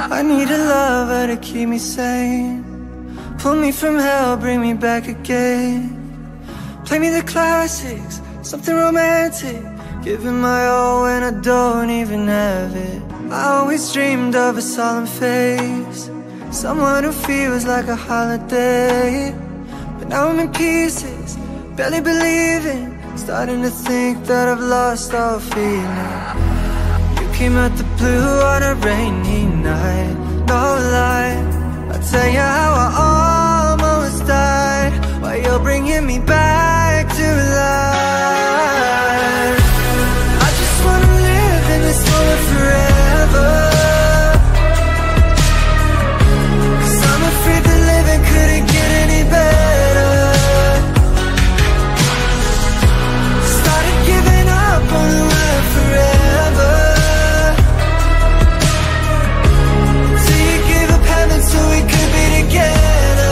I need a lover to keep me sane. Pull me from hell, bring me back again. Play me the classics, something romantic. Giving my all when I don't even have it. I always dreamed of a solemn face, someone who feels like a holiday. But now I'm in pieces, barely believing, starting to think that I've lost all feeling. You came out the blue on a rainy night, no lie. I'll tell you how I almost died, while you're bringing me back to life. I just wanna live in this moment forever, 'cause I'm afraid that living couldn't get any better. Started giving up on the word forever, till you gave up heaven so we could be together.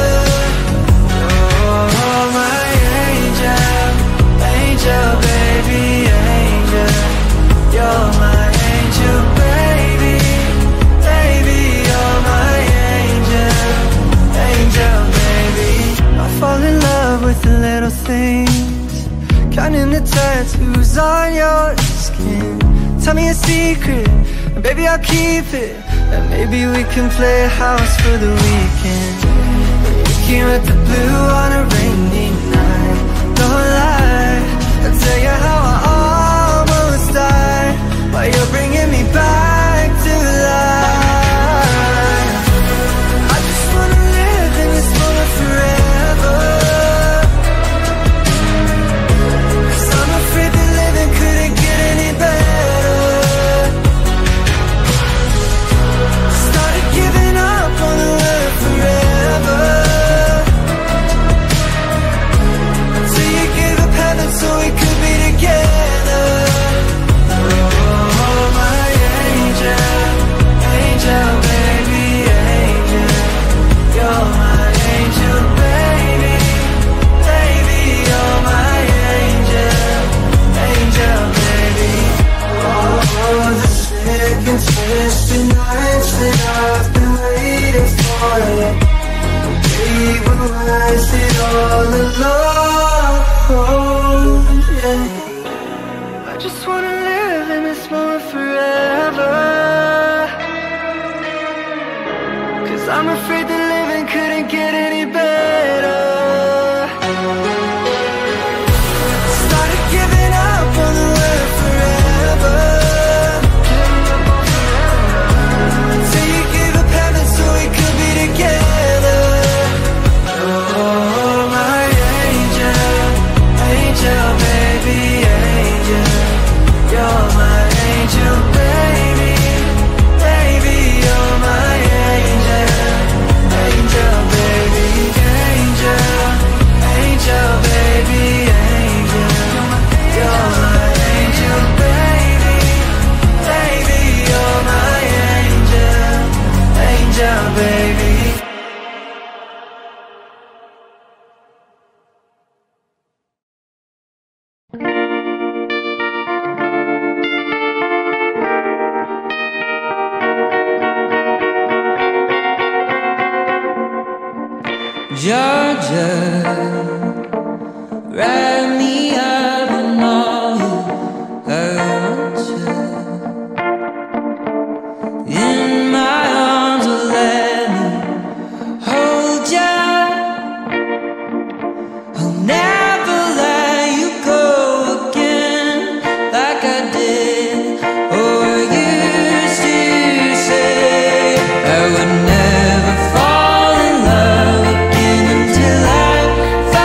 Oh, my angel, angel, baby, angel. You're my angel, baby, baby. You're my angel, angel, baby. I fall in love with the little things, counting the tattoos on your skin. Tell me a secret, and baby I'll keep it. And maybe we can play a house for the weekend. You came at the blue on a rainy night, no lie. I'll tell you how I almost died, while you're bringing me back to life. I just wanna live in this moment forever, 'cause I'm afraid that living couldn't get any better. Started giving up on the word forever, till you gave up heaven so we could be together. Oh, my angel, angel, baby, angel. You're my angel, baby, baby. You're my angel, angel, baby. Oh, the sick and twisted nights that I've been waiting for you. We were wasted all alone, yeah. I just wanna live in this moment forever, 'cause I'm afraid that living couldn't get any better. Started giving up on the word forever, till you gave up heaven so we could be together. Oh, my angel, angel, baby, angel. You're my angel, baby, baby. You're my angel, angel, baby, angel, angel, baby, angel. You're my angel, baby, baby. You're my angel, angel, baby. Georgia, wrap me up in all I want you. In my arms, oh, let me hold you. I'll never let you go again, like I did. Oh, I used to say I would never fall in love again until I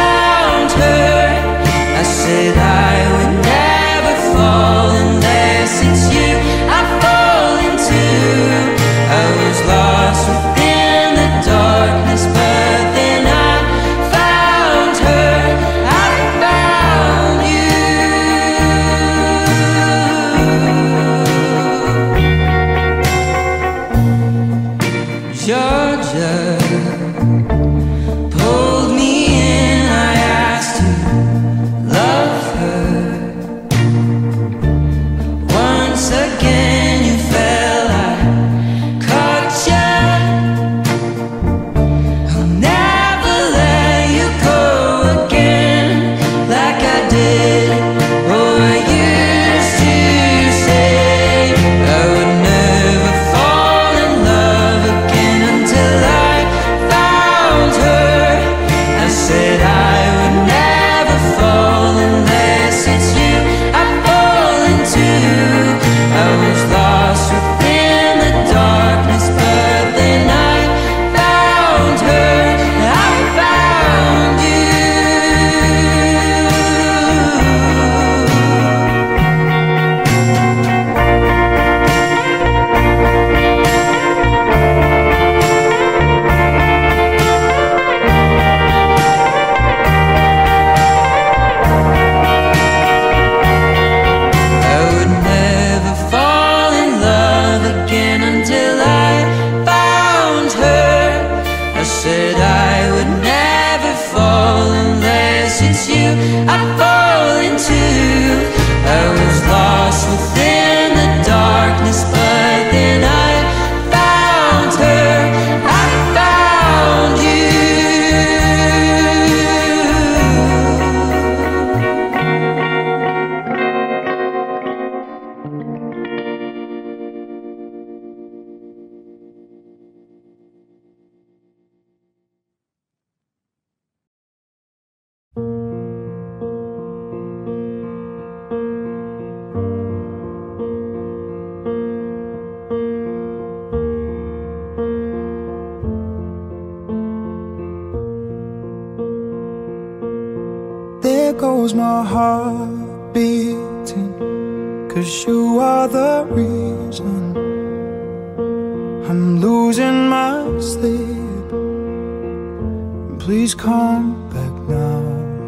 goes my heart beating, 'cause you are the reason I'm losing my sleep. Please come back now.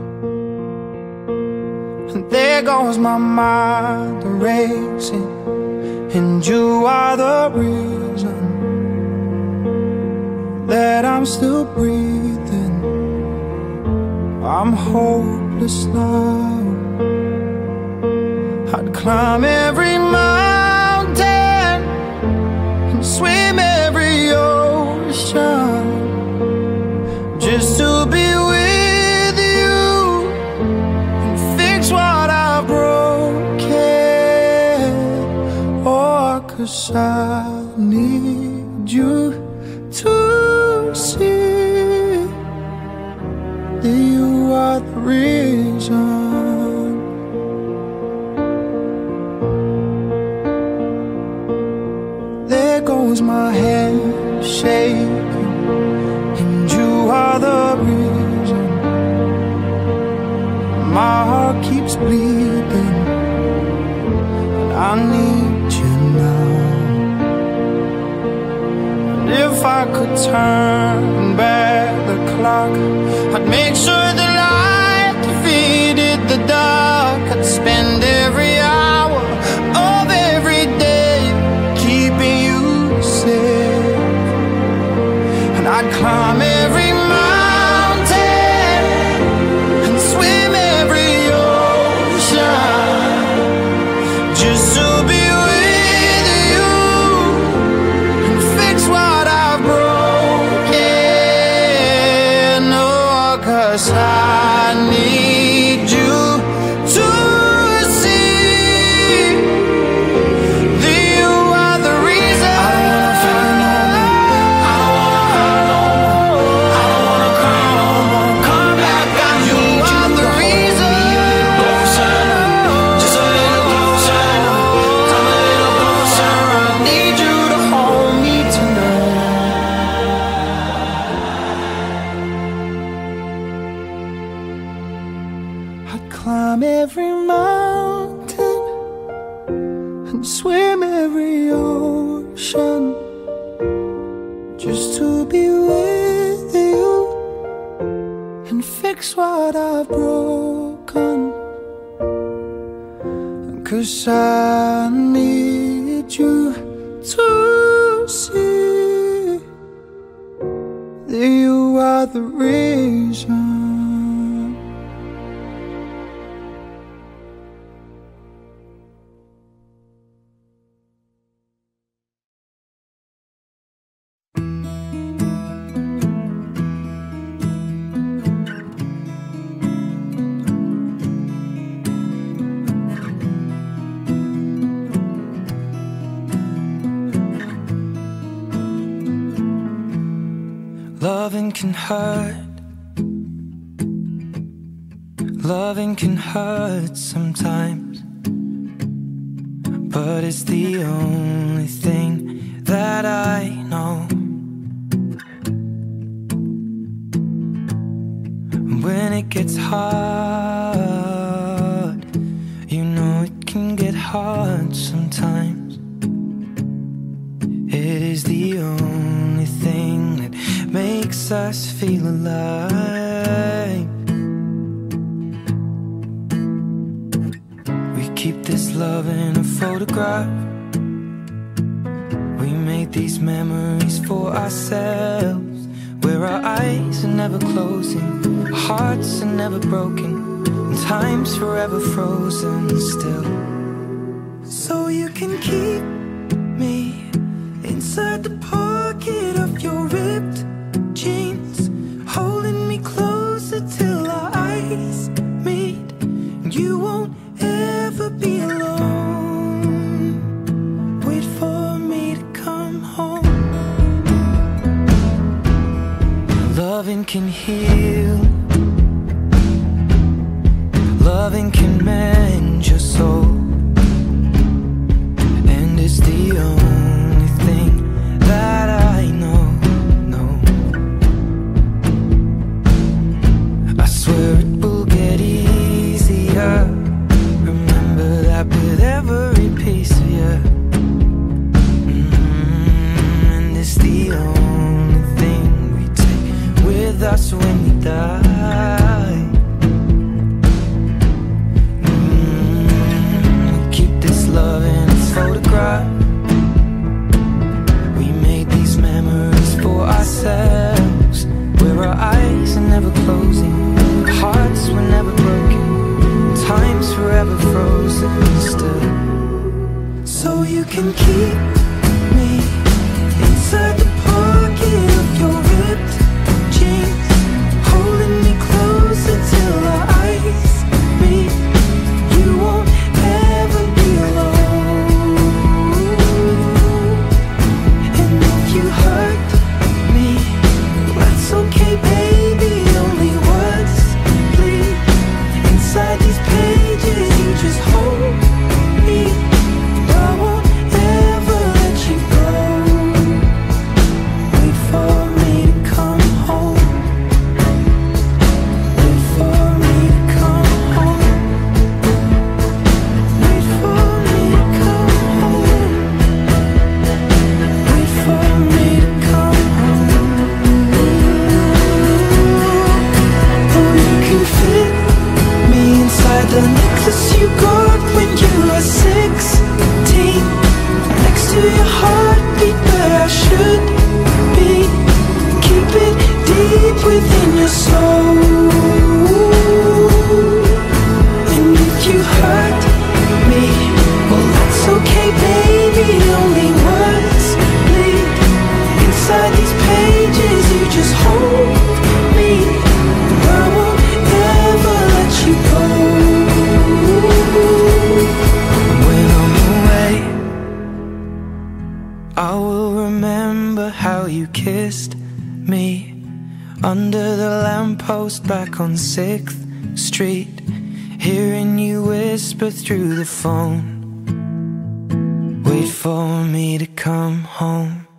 And there goes my mind racing, and you are the reason that I'm still breathing. I'm hopeless now. I'd climb every mountain and swim every ocean just to be with you and fix what I've broken. Oh, 'cause I need you to see that you are the reason. There goes my hand shaking, and you are the reason. My heart keeps bleeding, and I need you now. And if I could turn back the clock, I'd make sure the light defeated the dark. I'd spend every hour of every day keeping you safe, and I'd climb every mountain and swim every ocean just to be with you and fix what I've broken. Oh, 'cause I need you to see that you are the reason. I don't wanna feel no more. I don't wanna cry no more. Come back, I need you. You are the reason. Closer, just a little closer. Come a little closer. I need you to hold me tonight. I'd climb every mountain and swim every ocean just to be with you and fix what I've broken. 'Cause I need you to see that you are the reason. Loving can hurt. Loving can hurt sometimes, but it's the only thing that I know. When it gets hard, you know it can get hard sometimes. It is the only thing that makes us feel alive. We keep this love in a photograph. We made these memories for ourselves, where our eyes are never closing, hearts are never broken, and time's forever frozen still. So you can keep me inside the pocket of your ripped jeans, holding me closer till our eyes meet. You won't ever be alone. Wait for me to come home. Loving can heal. Loving can mend your soul, and it's the only thing that I know. I swear it will get easier. die. Keep this love in its photograph. We made these memories for ourselves, where our eyes are never closing, our hearts were never broken, time's forever frozen still. So you can keep me inside the pocket of your ripped jeans, holding me closer till our eyes meet. You won't ever be alone. And if you hurt me, that's okay, baby. Only words bleed inside these pages. You just hold me. I won't ever let you go. Wait for me to come home. Wait for me to come home. Wait for me to come home. Wait for me to come home. Oh, you can fit me inside the necklace you got when you were 16, next to your heartbeat where I should be. Keep it deep within your soul. And if you hurt me, well, that's okay, baby. Only words bleed inside these pages. You just hold me. I won't ever let you go. When I'm away, I will remember how you kissed me under the lamppost back on 6th Street, hearing you whisper through the phone. Wait for me to come home.